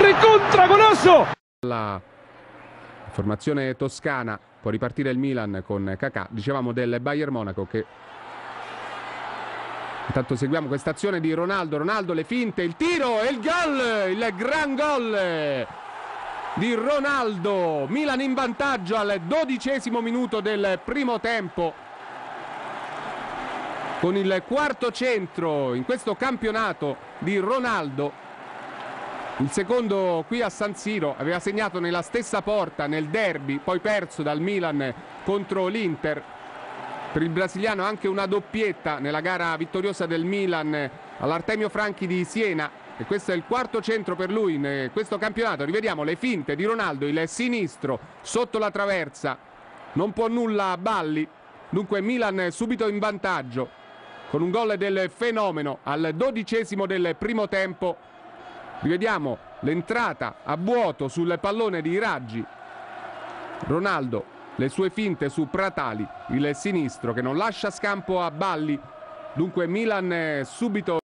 incontra Golasso! La formazione toscana, può ripartire il Milan con Kakà, dicevamo del Bayern Monaco che intanto seguiamo questa azione di Ronaldo, le finte, il tiro e il gol, il gran gol di Ronaldo, Milan in vantaggio al 12° minuto del primo tempo con il quarto centro in questo campionato di Ronaldo, il secondo qui a San Siro, aveva segnato nella stessa porta nel derby, poi perso dal Milan contro l'Inter. Per il brasiliano anche una doppietta nella gara vittoriosa del Milan all'Artemio Franchi di Siena. E questo è il quarto centro per lui in questo campionato. Rivediamo le finte di Ronaldo, il sinistro sotto la traversa, non può nulla a Balli, dunque Milan subito in vantaggio con un gol del fenomeno al 12° del primo tempo. Rivediamo l'entrata a vuoto sul pallone di Raggi, Ronaldo, le sue finte su Pratali, il sinistro che non lascia scampo a Balli, dunque Milan subito